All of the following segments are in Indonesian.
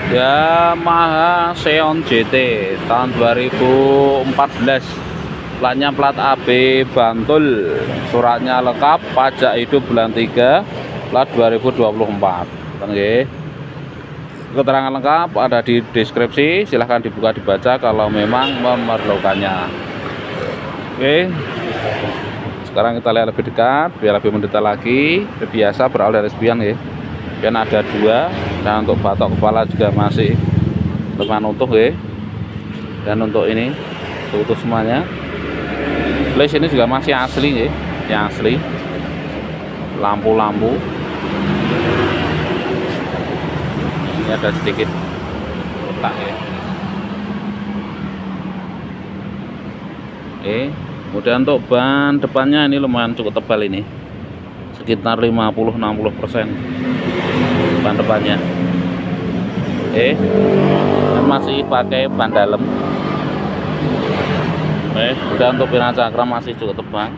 Yamaha Xeon GT tahun 2014. Platnya plat AB Bantul. Suratnya lengkap, pajak hidup bulan 3, plat 2024. Oke. Keterangan lengkap ada di deskripsi, silahkan dibuka dibaca kalau memang memerlukannya. Oke. Sekarang kita lihat lebih dekat biar lebih mendetail lagi. Biasa berawal dari spion ya. Spion ada 2, dan untuk batok kepala juga masih dengan utuh ya. Dan untuk ini utuh semuanya. Flash ini juga masih asli ya, yang asli. Lampu-lampu ini ada sedikit kotak ya. Oke, kemudian untuk ban depannya ini lumayan cukup tebal ini, sekitar 50-60% ban depannya. Oke, dan masih pakai ban dalam. Oke, kemudian untuk pirang cakram masih cukup tebal.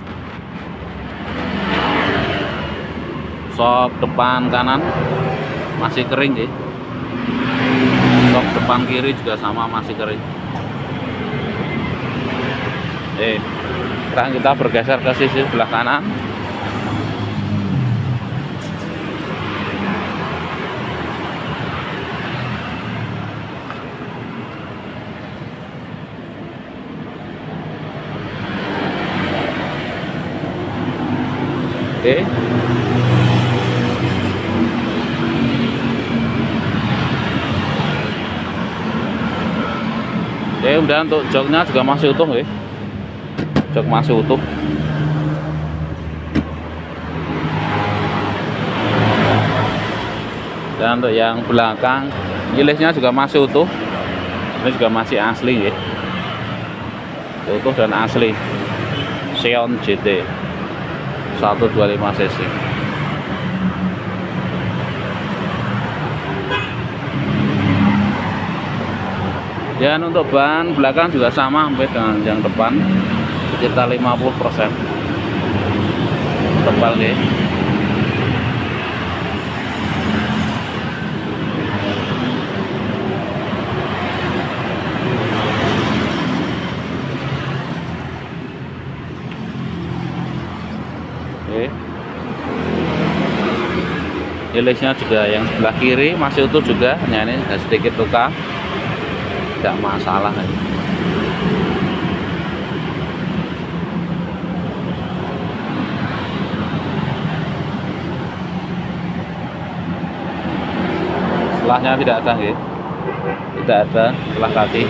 Sok depan kanan masih kering ya. Sok depan kiri juga sama masih kering. Sekarang kita bergeser ke sisi sebelah kanan. Oke. Kemudian untuk joknya juga masih utuh ya. Jok masih utuh. Dan untuk yang belakang, nyilisnya juga masih utuh. Ini juga masih asli ya. Utuh dan asli. Xeon GT 125 cc. Dan untuk ban belakang juga sama hampir dengan yang depan, sekitar 50% tebal nih. Oke. Hilisnya juga yang sebelah kiri masih utuh juga, hanya ini ada sedikit luka. Tidak masalah ya. Selahnya tidak ada ya. Tidak ada selah kaki.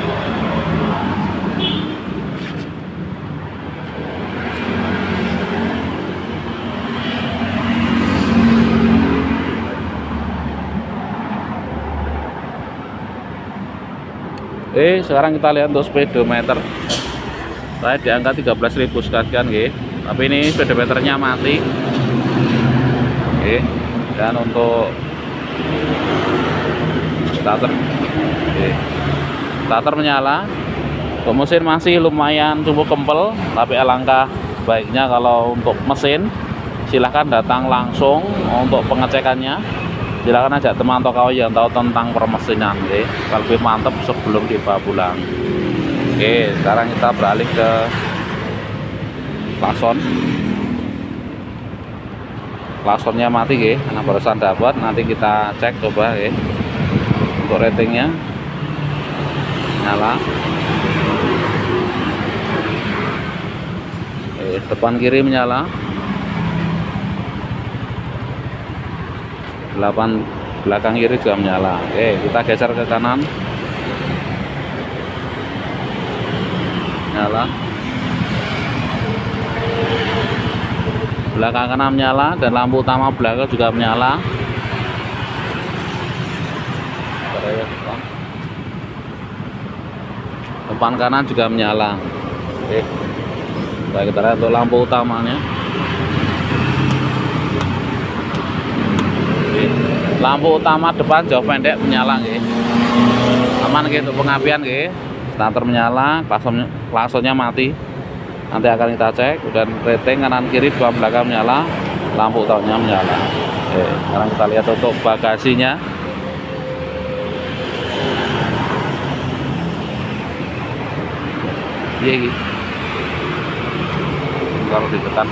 Sekarang kita lihat untuk speedometer. Saya di angka 13.000 sekalian ya. Tapi ini speedometernya mati. Oke. Dan untuk starter, starter menyala. Untuk mesin masih lumayan cukup kempel, tapi alangkah baiknya kalau untuk mesin silahkan datang langsung untuk pengecekannya. Silakan ajak teman atau kawan yang tahu tentang permesinan, lebih mantap sebelum dibawa pulang. Oke, sekarang kita beralih ke klakson. Klaksonnya mati karena barusan dapat. Nanti kita cek coba untuk ratingnya. Nyala. Depan kiri menyala. 8 belakang kiri juga menyala. Oke, kita geser ke kanan. Nyala. Belakang kanan menyala dan lampu utama belakang juga menyala. Depan kanan juga menyala. Oke. Kita lihat untuk lampu utamanya. Lampu utama depan jauh pendek menyala aman gitu pengapian starter menyala, klaksonnya mati. Nanti akan kita cek. Dan rating kanan kiri dua belakang menyala, lampu utamanya menyala. Sekarang kita lihat untuk bagasinya. Iya iki. Kalau ditekan.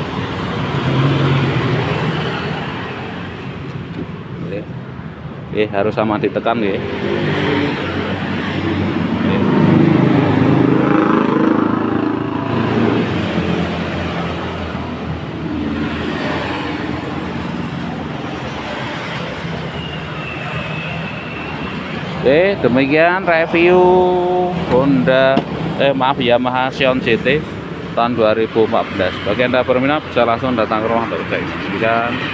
Harus sama ditekan ya. Oke, demikian review Honda Yamaha Sion GT tahun 2014. Bagi Anda berminat bisa langsung datang ke rumah untuk cek. Sekian.